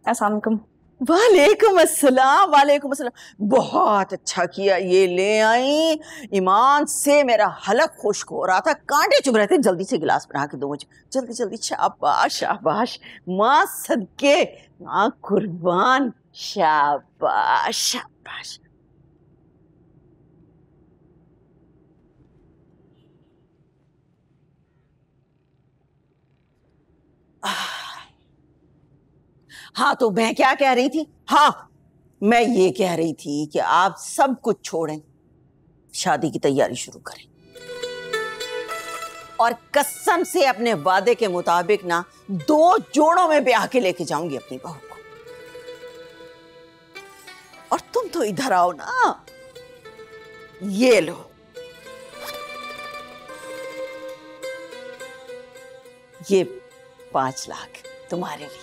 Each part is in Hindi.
अस्सलाम वालेकुम। वालेकुम अस्सलाम। वालेकुम अस्सलाम। बहुत अच्छा किया ये ले आई। ईमान से मेरा हलक खुश्क हो रहा था, कांटे चुभ रहे थे। जल्दी से गिलास बना के दो मुझे, जल्दी जल्दी। शाबाश शाबाश, माँ सदके, माँ कुर्बान। शाबाश शाबाश। हाँ, तो मैं क्या कह रही थी? हाँ, मैं ये कह रही थी कि आप सब कुछ छोड़ें, शादी की तैयारी शुरू करें, और कसम से अपने वादे के मुताबिक ना 2 जोड़ों में ब्याह के लेके जाऊंगी अपनी बहू को। और तुम तो इधर आओ ना, ये लो। ये 5 लाख तुम्हारे लिए।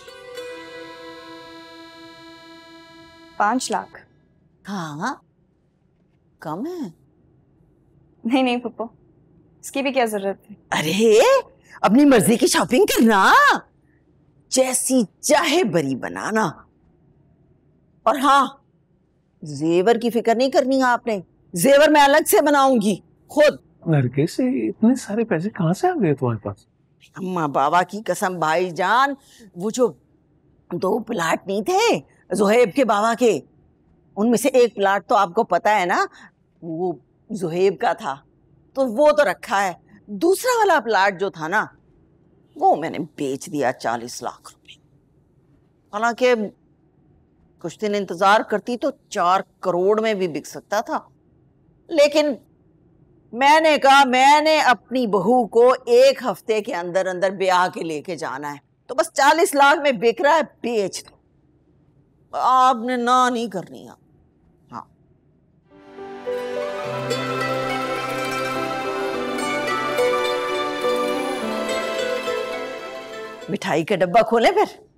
5 लाख? हाँ, कम है? नहीं नहीं पप्पू, इसकी भी क्या जरूरत है? अरे, अपनी मर्जी की शॉपिंग करना, जैसी चाहे बरी बनाना। और हाँ, जेवर की फिक्र नहीं करनी है आपने, जेवर मैं अलग से बनाऊंगी खुद। लड़के से इतने सारे पैसे कहाँ से आ गए तुम्हारे पास? अम्मा बाबा की कसम भाईजान, वो जो 2 प्लाट नहीं थे जुहेब के बाबा के, उनमें से एक प्लाट तो आपको पता है ना, वो जुहेब का था, तो वो तो रखा है। दूसरा वाला प्लाट जो था ना, वो मैंने बेच दिया 40 लाख रुपए। हालांकि कुछ दिन इंतजार करती तो 4 करोड़ में भी बिक सकता था, लेकिन मैंने कहा मैंने अपनी बहू को 1 हफ्ते के अंदर अंदर ब्याह के लेके जाना है, तो बस 40 लाख में बिक रहा है, बेच दो। आपने ना नहीं करनी है। हाँ, मिठाई का डब्बा खोलें फिर?